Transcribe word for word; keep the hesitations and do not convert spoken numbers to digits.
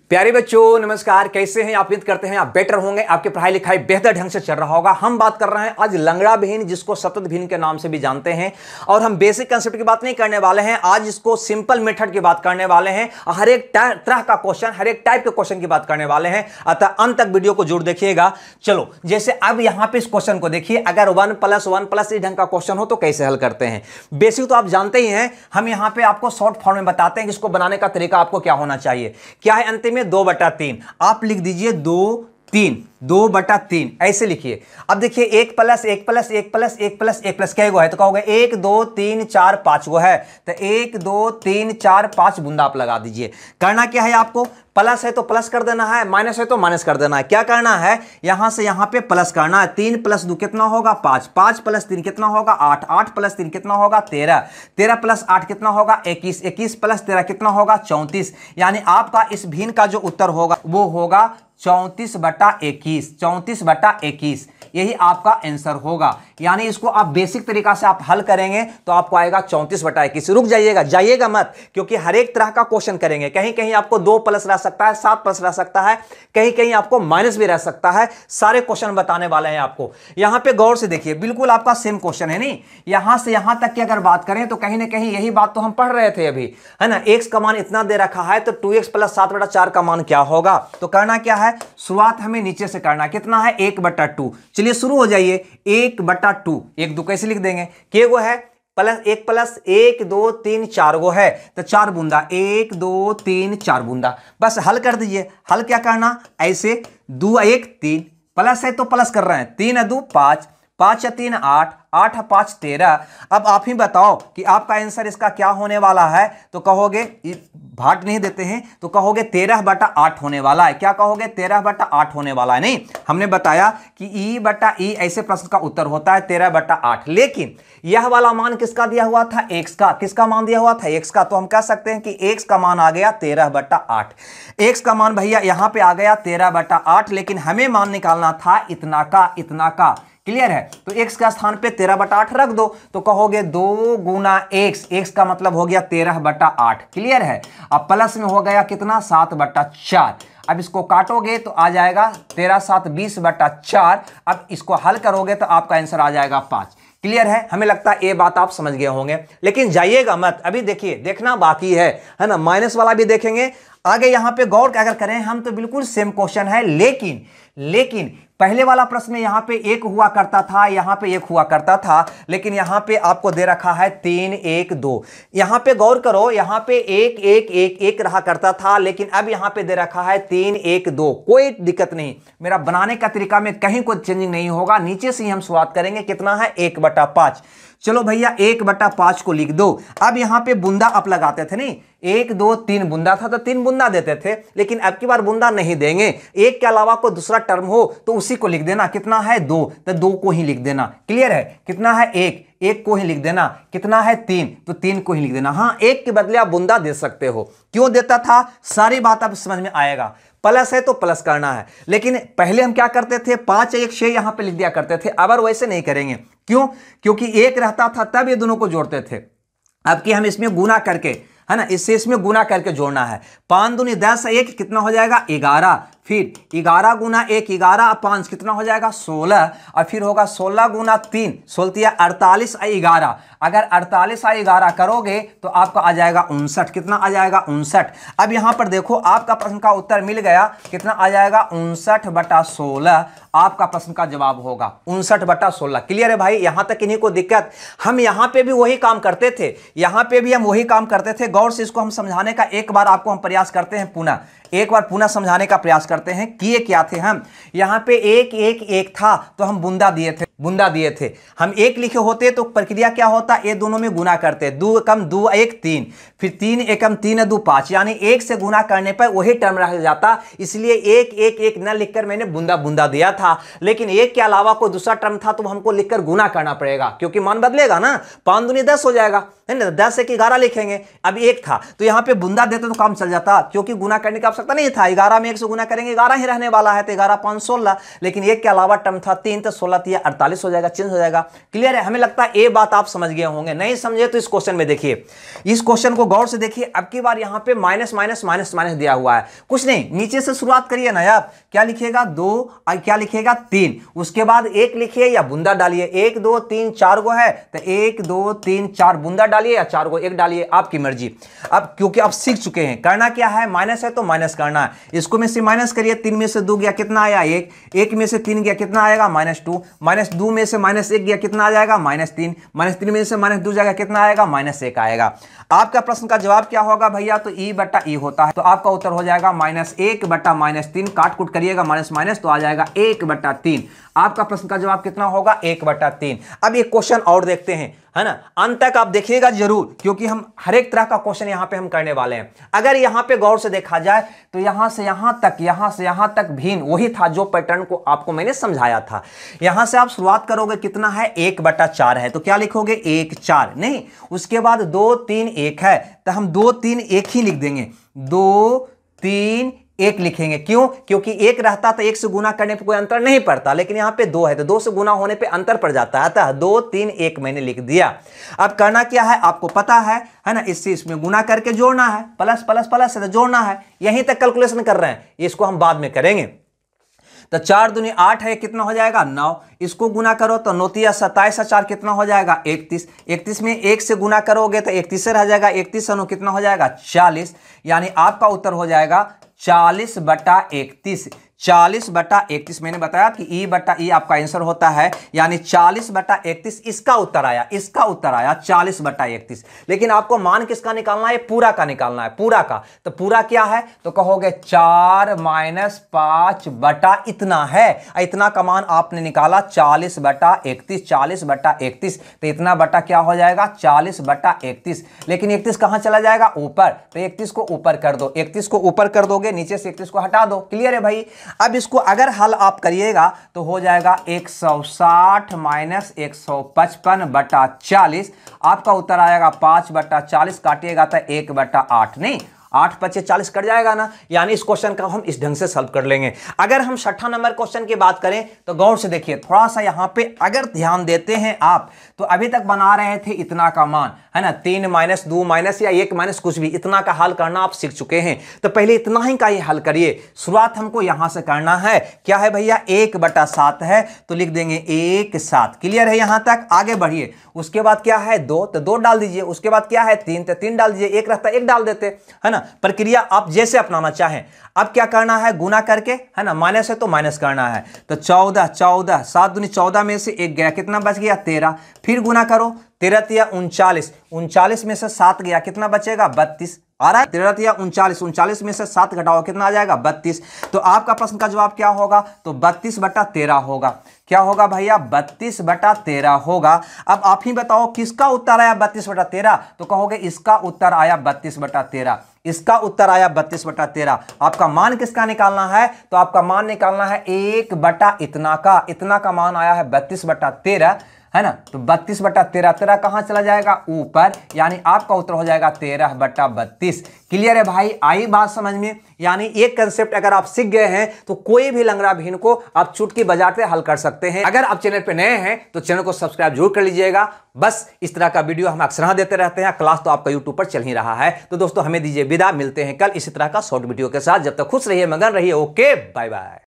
प्यारे बच्चों नमस्कार, कैसे हैं आप? उम्मीद करते हैं आप बेटर होंगे, आपकी पढ़ाई लिखाई बेहतर ढंग से चल रहा होगा। हम बात कर रहे हैं आज लंगड़ा भिन्न, जिसको सतत भिन्न के नाम से भी जानते हैं। और हम बेसिक कंसेप्ट की बात नहीं करने वाले हैं, आज इसको सिंपल मेथड की बात करने वाले हैं। हर एक तरह का क्वेश्चन, हर एक टाइप के क्वेश्चन की बात करने वाले हैं, अतः अंत तक वीडियो को जरूर देखिएगा। चलो, जैसे अब यहां पे इस क्वेश्चन को देखिए, अगर वन प्लस वन प्लस इस ढंग का क्वेश्चन हो तो कैसे हल करते हैं। बेसिक तो आप जानते ही हैं, हम यहां पे आपको शॉर्ट फॉर्म में बताते हैं कि इसको बनाने का तरीका आपको क्या होना चाहिए। क्या है अंतिम में? दो बटा तीन। आप लिख दीजिए दो तीन, दो बटा तीन ऐसे लिखिए। अब देखिए एक प्लस एक प्लस एक प्लस एक प्लस एक प्लस क्या गो है, तो कहोगे एक दो तीन चार पांच गो है, तो एक दो तीन चार पांच बूंदा आप लगा दीजिए। करना क्या है आपको? प्लस है तो प्लस कर देना है, माइनस है तो माइनस कर देना है। क्या करना है? यहां से यहां पे प्लस करना है। तीन प्लस दो कितना होगा? पांच। पांच प्लस तीन कितना होगा? आठ। आठ प्लस तीन कितना होगा? तेरह। तेरह प्लस आठ कितना होगा? इक्कीस। इक्कीस प्लस तेरह कितना होगा? चौंतीस। यानी आपका इस भिन्न का जो उत्तर होगा वो होगा चौंतीस बटा इक्कीस। चौंतीस बटा इक्कीस यही आपका आंसर होगा। यानी इसको आप बेसिक तरीका से आप हल करेंगे तो आपको आएगा चौंतीस बटा इक्कीस। रुक जाइएगा, जाइएगा मत, क्योंकि हर एक तरह का क्वेश्चन करेंगे। कहीं कहीं आपको दो प्लस रह सकता है, सात प्लस रह सकता है, कहीं कहीं आपको माइनस भी रह सकता है। सारे क्वेश्चन बताने वाले हैं आपको। यहां पे गौर से देखिए, बिल्कुल आपका सेम क्वेश्चन है नहीं। यहां से यहां तक की अगर बात करें तो कहीं ना कहीं यही बात तो हम पढ़ रहे थे अभी, है ना। एक्स का मान इतना दे रखा है तो टू एक्स प्लस सात बटा चार का मान क्या होगा? तो करना क्या है? शुरुआत हमें नीचे से करना। कितना है? एक बटा टू। चलिए शुरू हो जाइए। एक बटा टू, एक दो कैसे लिख देंगे? के गो है? प्लस एक प्लस एक दो तीन चार गो है, तो चार बूंदा। एक दो तीन चार बूंदा, बस हल कर दीजिए। हल क्या करना? ऐसे दो एक तीन, प्लस है तो प्लस कर रहे हैं। तीन दो पांच, पांच या तीन आठ, आठ पांच तेरह। अब आप ही बताओ कि आपका आंसर इसका क्या होने वाला है। तो कहोगे, भाट नहीं देते हैं तो कहोगे तेरह बटा आठ होने वाला है। क्या कहोगे? तेरह बटा आठ होने वाला है। नहीं, हमने बताया कि ई बटा ई ऐसे प्रश्न का उत्तर होता है तेरह बटा आठ। लेकिन यह वाला मान किसका दिया हुआ था? एक्स का। किसका मान दिया हुआ था? एक्स का। तो हम कह सकते हैं कि एक्स का मान आ गया तेरह बटा आठ। एक्स का मान भैया यहां पे आ गया तेरह बटा आठ, लेकिन हमें मान निकालना था इतना का, इतना का। क्लियर है? तो x का स्थान पे तेरह बटा आठ रख दो, तो कहोगे दो गुना x। x का मतलब हो गया तेरह बटा आठ। क्लियर है? अब प्लस में हो गया कितना? सात बटा चार। अब इसको काटोगे तो आ जाएगा तेरह सात बीस बटा चार। अब इसको हल करोगे तो आपका आंसर आ जाएगा पांच। क्लियर है? हमें लगता है ये बात आप समझ गए होंगे, लेकिन जाइएगा मत, अभी देखिए, देखना बाकी है, है ना। माइनस वाला भी देखेंगे आगे। यहां पे गौर अगर करें हम तो बिल्कुल सेम क्वेश्चन है, लेकिन लेकिन पहले वाला प्रश्न में यहां पे एक हुआ करता था, यहां पे एक हुआ करता था, लेकिन यहां पे आपको दे रखा है तीन एक दो। यहां पे गौर करो, यहां पे एक एक एक एक रहा करता था, लेकिन अब यहां पे दे रखा है तीन एक दो। कोई दिक्कत नहीं, मेरा बनाने का तरीका में कहीं कोई चेंजिंग नहीं होगा। नीचे से ही हम शुरुआत करेंगे। कितना है? एक बटा पांच। चलो भैया एक बटा पांच को लिख दो। अब यहां पे बूंदा आप लगाते थे नहीं, एक दो तीन बूंदा था तो तीन बूंदा देते थे, लेकिन अब की बार बूंदा नहीं देंगे। एक के अलावा कोई दूसरा टर्म हो तो उसी को लिख देना। कितना है? दो, तो दो को ही लिख देना। क्लियर है? कितना है? एक, एक को ही लिख देना। कितना है? तीन, तो तीन को ही लिख देना। हाँ, एक के बदले आप बूंदा दे सकते हो। क्यों देता था? सारी बात अब समझ में आएगा। प्लस है तो प्लस करना है, लेकिन पहले हम क्या करते थे? पांच एक छह यहां पे लिख दिया करते थे। अब वैसे नहीं करेंगे। क्यों? क्योंकि एक रहता था तब ये दोनों को जोड़ते थे। अब कि हम इसमें गुना करके, है ना, इससे इसमें गुना करके जोड़ना है। पांच दूनी दस, एक कितना हो जाएगा? ग्यारह। फिर ग्यारह गुना एक, ग्यारह पांच कितना हो जाएगा? सोलह। और फिर होगा सोलह गुना तीन, सोलह अड़तालीस ग्यारह। अगर अड़तालीस ग्यारह करोगे तो आपका आ जाएगा उनसठ। कितना आ जाएगा? उनसठ। अब यहां पर देखो, आपका प्रश्न का उत्तर मिल गया। कितना आ जाएगा? उनसठ बटा सोलह आपका प्रश्न का जवाब होगा। उनसठ बटा सोलह। क्लियर है भाई? यहां तक इन्हीं को दिक्कत। हम यहां पे भी वही काम करते थे, यहां पे भी हम वही काम करते थे। गौर से इसको हम समझाने का एक बार आपको हम प्रयास करते हैं, पुनः एक बार पुनः समझाने का प्रयास करते हैं। किए क्या थे हम? यहां पे एक एक एक था तो हम बूंदा दिए थे, बूंदा दिए थे। हम एक लिखे होते तो प्रक्रिया क्या होता? ये दोनों में गुना करते। दो कम दो एक तीन, फिर तीन एकम तीन दो पांच, यानी एक से गुना करने पर वही टर्म रह जाता। इसलिए एक एक एक न लिखकर मैंने बूंदा बूंदा दिया था, लेकिन एक के अलावा कोई दूसरा टर्म था तो हमको लिखकर गुना करना पड़ेगा, क्योंकि मान बदलेगा ना। पांच दूनी दस हो जाएगा, है ना। दस एक ग्यारह लिखेंगे। अब एक था तो यहां पे बूंदा देते तो काम चल जाता, क्योंकि गुना करने की आवश्यकता नहीं था। ग्यारह में एक से गुना करेंगे, ग्यारह ही रहने वाला है, तो ग्यारह पांच सोलह। लेकिन एक के अलावा टर्म था तीन, तो सोलह तिया अड़तालीस। पैंतालीस हो जाएगा, चेंज हो जाएगा। क्लियर है? हमें लगता है ये बात आप समझ गए होंगे। नहीं समझे तो इस क्वेश्चन में देखिए, इस क्वेश्चन को गौर से देखिए। अब की बार यहां पे माइनस माइनस माइनस माइनस दिया हुआ है, कुछ नहीं, नीचे से शुरुआत करिए ना यार। क्या लिखिएगा? दो, क्या लिखिएगा? तीन, उसके बाद एक लिखिए या बूंदा डालिए। एक दो तीन चार गो है तो एक दो तीन चार बूंदा डालिए या चार गो एक डालिए, आपकी मर्जी। अब क्योंकि आप सीख चुके हैं, करना क्या है, माइनस है तो माइनस करना है। इसको में से माइनस करिए, तीन में से दो गया कितना आया? एक, एक में से तीन गया कितना आएगा? माइनस टू, माइनस दो में से माइनस एक गया कितना आ जाएगा? माइनस तीन, माइनस तीन में से माइनस दो जाएगा कितना आएगा? माइनस एक आएगा। आपका प्रश्न का जवाब क्या होगा भैया? तो ई बटा ई होता है, तो आपका उत्तर हो जाएगा माइनस एक बटा माइनस तीन, काट कुट करिएगा माइनस माइनस तो आ जाएगा एक बटा तीन। आपका प्रश्न का जवाब कितना होगा? एक बटा तीन। अब एक क्वेश्चन और देखते हैं, है ना, अंत तक आप देखिएगा जरूर, क्योंकि हम हर एक तरह का क्वेश्चन यहां पे हम करने वाले हैं। अगर यहां पे गौर से देखा जाए तो यहां से यहां तक, यहां से यहां तक भिन्न वही था जो पैटर्न को आपको मैंने समझाया था। यहां से आप शुरुआत करोगे, कितना है? एक बटा चार है, तो क्या लिखोगे? एक चार नहीं, उसके बाद दो तीन एक है तो हम दो तीन एक ही लिख देंगे, दो तीन एक लिखेंगे। क्यों? क्योंकि एक रहता तो एक से गुना करने पे कोई अंतर नहीं पड़ता, लेकिन यहां पे दो है तो दो से गुना होने पे अंतर पड़ जाता है, अतः दो तीन एक मैंने लिख दिया। अब करना क्या है आपको पता है, है ना, इससे इसमें गुना करके जोड़ना है, प्लस प्लस प्लस है तो जोड़ना है। यहीं तक कैलकुलेशन कर रहे हैं, इसको हम बाद में करेंगे। तो चार दूनी आठ है, कितना हो जाएगा? नौ। इसको गुना करो तो नौतिया सत्ताईस, चार कितना हो जाएगा? इकतीस। इकतीस में एक से गुना करोगे तो इकतीस रह जाएगा, इकतीस अनु कितना हो जाएगा? चालीस। यानी आपका उत्तर हो जाएगा चालीस बटा इकतीस। चालीस बटा इकतीस मैंने बताया कि ई बटा ई आपका आंसर होता है, यानी चालीस बटा इकतीस इसका उत्तर आया, इसका उत्तर आया चालीस बटा इकतीस। लेकिन आपको मान किसका निकालना है? पूरा का निकालना है, पूरा का। तो पूरा क्या है? तो कहोगे चार माइनस पांच बटा इतना है, इतना का मान आपने निकाला चालीस बटा इकतीस, चालीस बटा इकतीस, तो इतना बटा क्या हो जाएगा? चालीस बटा इकतीस। लेकिन इकतीस कहां चला जाएगा? ऊपर, तो इकतीस को ऊपर कर दो, इकतीस को ऊपर कर दोगे, नीचे से इकतीस को हटा दो। क्लियर है भाई? अब इसको अगर हल आप करिएगा तो हो जाएगा एक सौ साठ माइनस एक सौ पचपन बटा चालीस। आपका उत्तर आएगा पांच बटा चालीस, काटिएगा तो एक बटा आठ, नहीं आठ पच्चीस चालीस कट जाएगा ना। यानी इस क्वेश्चन का हम इस ढंग से सॉल्व कर लेंगे। अगर हम छठा नंबर क्वेश्चन की बात करें तो गौर से देखिए, थोड़ा सा यहां पे अगर ध्यान देते हैं आप, तो अभी तक बना रहे थे इतना का मान, है ना, तीन माइनस दो माइनस या एक माइनस कुछ भी, इतना का हल करना आप सीख चुके हैं। तो पहले इतना ही का ही हल करिए। शुरुआत हमको यहां से करना है, क्या है भैया? एक बटा सात है तो लिख देंगे एक सात। क्लियर है यहां तक? आगे बढ़िए। उसके बाद क्या है? दो, तो दो डाल दीजिए। उसके बाद क्या है? तीन, तो तीन डाल दीजिए। एक रहता एक डाल देते, है ना। प्रक्रिया आप जैसे अपनाना चाहें। अब क्या करना है? गुना करके, है ना, माइनस है तो माइनस करना है। तो चौदह, चौदह सात दूनी चौदह में से एक गया, कितना बच गया? तेरह। फिर गुना करो, तेरह तिया उनचालीस, उनचालीस में से सात गया, कितना बचेगा? बत्तीस। आ रहा है? तेरह तिया उनचालीस, उनचालीस में से सात घटाओ, कितना आ जाएगा? बत्तीस। तो आपका प्रश्न का जवाब क्या होगा? तो बत्तीस बटा तेरह होगा। क्या होगा भैया? बत्तीस बटा तेरह होगा। अब आप ही बताओ किसका उत्तर आया बत्तीस बटा तेरह? तो कहोगे इसका उत्तर आया बत्तीस बटा तेरह, इसका उत्तर आया बत्तीस बटा तेरह। आपका मान किसका निकालना है? तो आपका मान निकालना है एक बटा इतना का, इतना का मान आया है बत्तीस बटा तेरह, है ना। तो बत्तीस बटा तेरह, तेरह कहां चला जाएगा? ऊपर, यानी आपका उत्तर हो जाएगा तेरह बटा बत्तीस। क्लियर है भाई? आई बात समझ में? यानी एक कंसेप्ट अगर आप सीख गए हैं तो कोई भी लंगड़ा भिन्न को आप चुटकी बजाते हल कर सकते हैं। अगर आप चैनल पे नए हैं तो चैनल को सब्सक्राइब जरूर कर लीजिएगा। बस इस तरह का वीडियो हम अक्सर देते रहते हैं। क्लास तो आपका यूट्यूब पर चल ही रहा है। तो दोस्तों हमें दीजिए विदा, मिलते हैं कल इसी तरह का शॉर्ट वीडियो के साथ। जब तक खुश रहिए, मगन रहिए। Okay, bye bye.